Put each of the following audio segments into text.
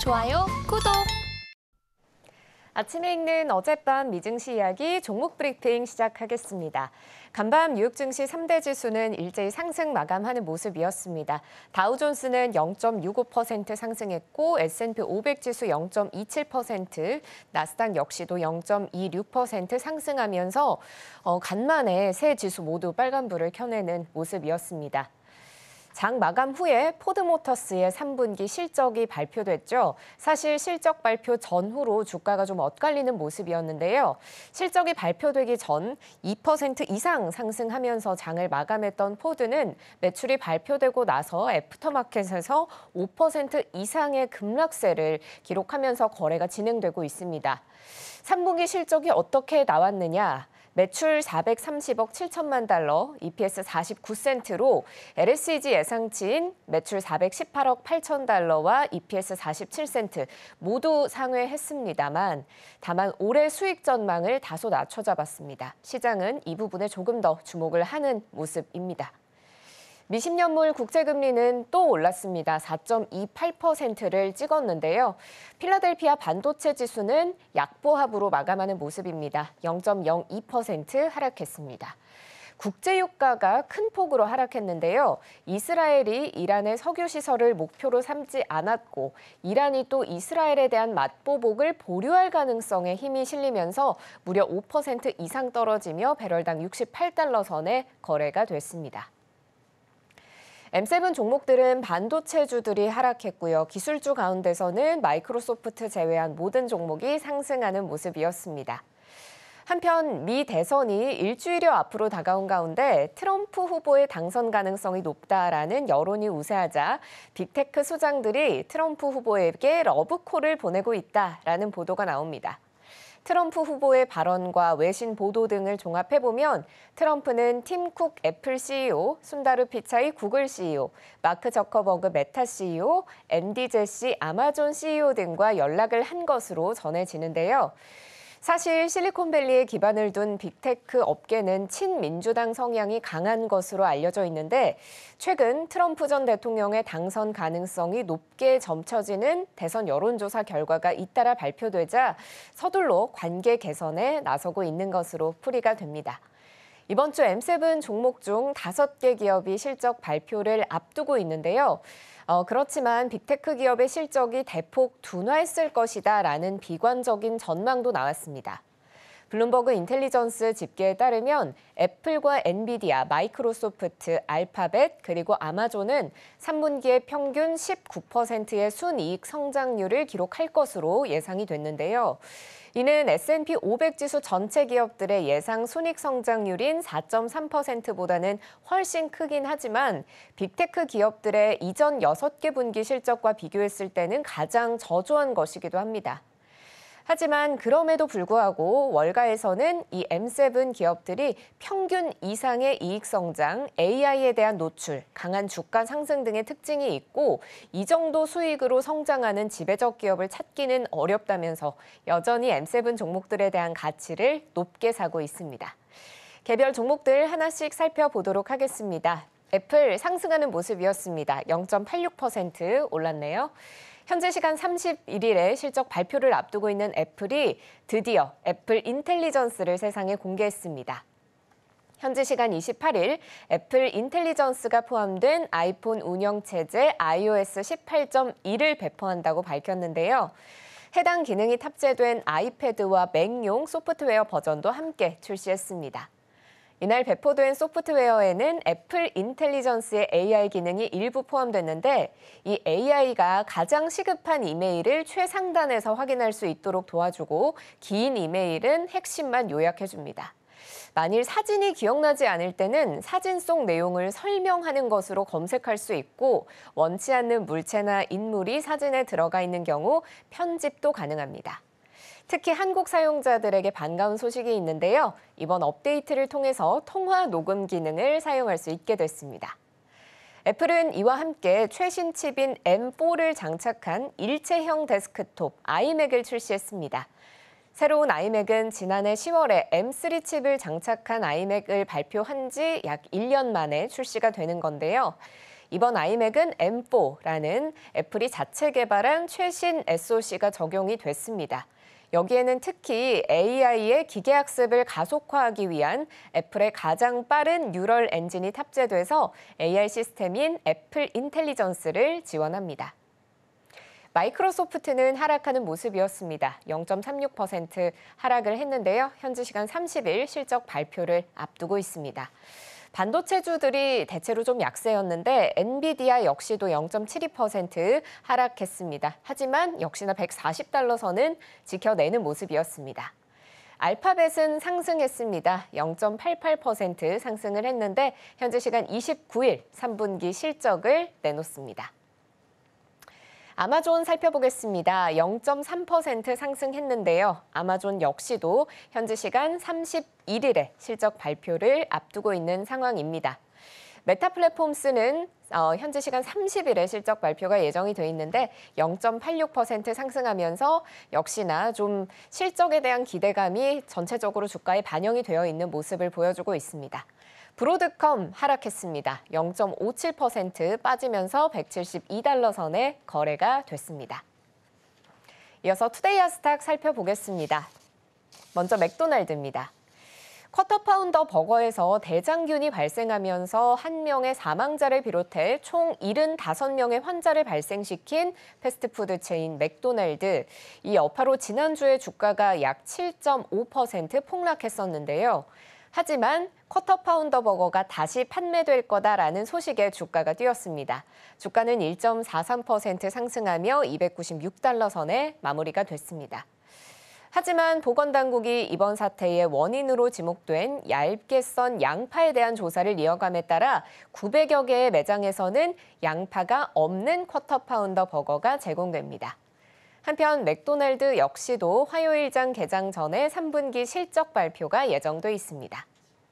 좋아요, 구독! 아침에 읽는 어젯밤 미증시 이야기 종목 브리핑 시작하겠습니다. 간밤 뉴욕 증시 3대 지수는 일제히 상승 마감하는 모습이었습니다. 다우존스는 0.65% 상승했고 S&P 500 지수 0.27%, 나스닥 역시도 0.26% 상승하면서 간만에 세 지수 모두 빨간불을 켜내는 모습이었습니다. 장 마감 후에 포드모터스의 3분기 실적이 발표됐죠. 사실 실적 발표 전후로 주가가 좀 엇갈리는 모습이었는데요. 실적이 발표되기 전 2% 이상 상승하면서 장을 마감했던 포드는 매출이 발표되고 나서 애프터마켓에서 5% 이상의 급락세를 기록하면서 거래가 진행되고 있습니다. 3분기 실적이 어떻게 나왔느냐? 매출 430억 7천만 달러, EPS 49센트로 LSEG 예상치인 매출 418억 8천 달러와 EPS 47센트 모두 상회했습니다만 다만 올해 수익 전망을 다소 낮춰 잡았습니다. 시장은 이 부분에 조금 더 주목을 하는 모습입니다. 미10년물 국채금리는 또 올랐습니다. 4.28%를 찍었는데요. 필라델피아 반도체 지수는 약보합으로 마감하는 모습입니다. 0.02% 하락했습니다. 국제유가가 큰 폭으로 하락했는데요. 이스라엘이 이란의 석유시설을 목표로 삼지 않았고 이란이 또 이스라엘에 대한 맞보복을 보류할 가능성에 힘이 실리면서 무려 5% 이상 떨어지며 배럴당 68달러 선에 거래가 됐습니다. M7 종목들은 반도체주들이 하락했고요. 기술주 가운데서는 마이크로소프트 제외한 모든 종목이 상승하는 모습이었습니다. 한편 미 대선이 일주일여 앞으로 다가온 가운데 트럼프 후보의 당선 가능성이 높다라는 여론이 우세하자 빅테크 수장들이 트럼프 후보에게 러브콜을 보내고 있다라는 보도가 나옵니다. 트럼프 후보의 발언과 외신 보도 등을 종합해보면 트럼프는 팀 쿡 애플 CEO, 순다르 피차이 구글 CEO, 마크 저커버그 메타 CEO, 앤디 제시 아마존 CEO 등과 연락을 한 것으로 전해지는데요. 사실 실리콘밸리에 기반을 둔 빅테크 업계는 친민주당 성향이 강한 것으로 알려져 있는데 최근 트럼프 전 대통령의 당선 가능성이 높게 점쳐지는 대선 여론조사 결과가 잇따라 발표되자 서둘러 관계 개선에 나서고 있는 것으로 풀이가 됩니다. 이번 주 M7 종목 중 5개 기업이 실적 발표를 앞두고 있는데요. 그렇지만 빅테크 기업의 실적이 대폭 둔화했을 것이다라는 비관적인 전망도 나왔습니다. 블룸버그 인텔리전스 집계에 따르면 애플과 엔비디아, 마이크로소프트, 알파벳 그리고 아마존은 3분기에 평균 19%의 순이익 성장률을 기록할 것으로 예상이 됐는데요. 이는 S&P 500 지수 전체 기업들의 예상 순이익 성장률인 4.3%보다는 훨씬 크긴 하지만 빅테크 기업들의 이전 6개 분기 실적과 비교했을 때는 가장 저조한 것이기도 합니다. 하지만 그럼에도 불구하고 월가에서는 이 M7 기업들이 평균 이상의 이익 성장, AI에 대한 노출, 강한 주가 상승 등의 특징이 있고 이 정도 수익으로 성장하는 지배적 기업을 찾기는 어렵다면서 여전히 M7 종목들에 대한 가치를 높게 사고 있습니다. 개별 종목들 하나씩 살펴보도록 하겠습니다. 애플 상승하는 모습이었습니다. 0.86% 올랐네요. 현재 시간 31일에 실적 발표를 앞두고 있는 애플이 드디어 애플 인텔리전스를 세상에 공개했습니다. 현재 시간 28일 애플 인텔리전스가 포함된 아이폰 운영체제 iOS 18.1을 배포한다고 밝혔는데요. 해당 기능이 탑재된 아이패드와 맥용 소프트웨어 버전도 함께 출시했습니다. 이날 배포된 소프트웨어에는 애플 인텔리전스의 AI 기능이 일부 포함됐는데 이 AI가 가장 시급한 이메일을 최상단에서 확인할 수 있도록 도와주고 긴 이메일은 핵심만 요약해줍니다. 만일 사진이 기억나지 않을 때는 사진 속 내용을 설명하는 것으로 검색할 수 있고 원치 않는 물체나 인물이 사진에 들어가 있는 경우 편집도 가능합니다. 특히 한국 사용자들에게 반가운 소식이 있는데요. 이번 업데이트를 통해서 통화 녹음 기능을 사용할 수 있게 됐습니다. 애플은 이와 함께 최신 칩인 M4를 장착한 일체형 데스크톱 아이맥을 출시했습니다. 새로운 아이맥은 지난해 10월에 M3 칩을 장착한 아이맥을 발표한 지 약 1년 만에 출시가 되는 건데요. 이번 아이맥은 M4라는 애플이 자체 개발한 최신 SoC가 적용이 됐습니다. 여기에는 특히 AI의 기계학습을 가속화하기 위한 애플의 가장 빠른 뉴럴 엔진이 탑재돼서 AI 시스템인 애플 인텔리전스를 지원합니다. 마이크로소프트는 하락하는 모습이었습니다. 0.36% 하락을 했는데요. 현지 시간 30일 실적 발표를 앞두고 있습니다. 반도체주들이 대체로 좀 약세였는데 엔비디아 역시도 0.72% 하락했습니다. 하지만 역시나 $140 선은 지켜내는 모습이었습니다. 알파벳은 상승했습니다. 0.88% 상승을 했는데 현재 시간 29일 3분기 실적을 내놓습니다. 아마존 살펴보겠습니다. 0.3% 상승했는데요. 아마존 역시도 현지 시간 31일에 실적 발표를 앞두고 있는 상황입니다. 메타 플랫폼스는 현지 시간 30일에 실적 발표가 예정이 돼 있는데 0.86% 상승하면서 역시나 좀 실적에 대한 기대감이 전체적으로 주가에 반영이 되어 있는 모습을 보여주고 있습니다. 브로드컴 하락했습니다. 0.57% 빠지면서 $172 선에 거래가 됐습니다. 이어서 투데이 아스탁 살펴보겠습니다. 먼저 맥도날드입니다. 쿼터 파운더 버거에서 대장균이 발생하면서 1명의 사망자를 비롯해 총 75명의 환자를 발생시킨 패스트푸드 체인 맥도날드. 이 여파로 지난주에 주가가 약 7.5% 폭락했었는데요. 하지만 쿼터 파운더 버거가 다시 판매될 거다라는 소식에 주가가 뛰었습니다. 주가는 1.43% 상승하며 $296 선에 마무리가 됐습니다. 하지만 보건당국이 이번 사태의 원인으로 지목된 얇게 썬 양파에 대한 조사를 이어감에 따라 900여 개의 매장에서는 양파가 없는 쿼터 파운더 버거가 제공됩니다. 한편 맥도날드 역시도 화요일장 개장 전에 3분기 실적 발표가 예정돼 있습니다.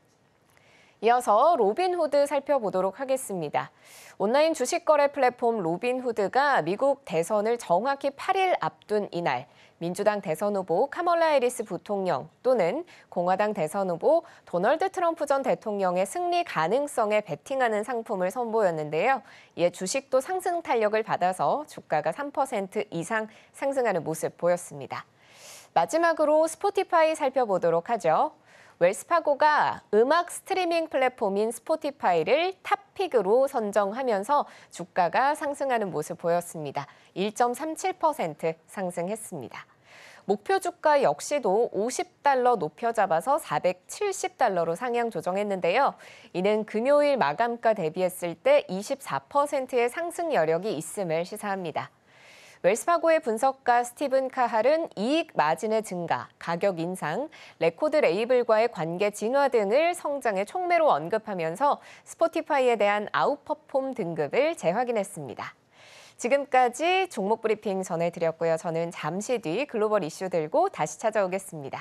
이어서 로빈후드 살펴보도록 하겠습니다. 온라인 주식거래 플랫폼 로빈후드가 미국 대선을 정확히 8일 앞둔 이날 민주당 대선 후보 카멀라 해리스 부통령 또는 공화당 대선 후보 도널드 트럼프 전 대통령의 승리 가능성에 베팅하는 상품을 선보였는데요. 이에 주식도 상승 탄력을 받아서 주가가 3% 이상 상승하는 모습 보였습니다. 마지막으로 스포티파이 살펴보도록 하죠. 웰스파고가 음악 스트리밍 플랫폼인 스포티파이를 탑픽으로 선정하면서 주가가 상승하는 모습 보였습니다. 1.37% 상승했습니다. 목표 주가 역시도 $50 높여 잡아서 $470로 상향 조정했는데요. 이는 금요일 마감가 대비했을 때 24%의 상승 여력이 있음을 시사합니다. 웰스파고의 분석가 스티븐 카할은 이익 마진의 증가, 가격 인상, 레코드 레이블과의 관계 진화 등을 성장의 촉매로 언급하면서 스포티파이에 대한 아웃퍼폼 등급을 재확인했습니다. 지금까지 종목 브리핑 전해드렸고요. 저는 잠시 뒤 글로벌 이슈 들고 다시 찾아오겠습니다.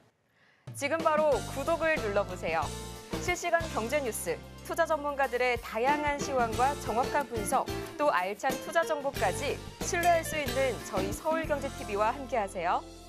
지금 바로 구독을 눌러보세요. 실시간 경제 뉴스, 투자 전문가들의 다양한 시황과 정확한 분석, 또 알찬 투자 정보까지 신뢰할 수 있는 저희 서울경제TV와 함께하세요.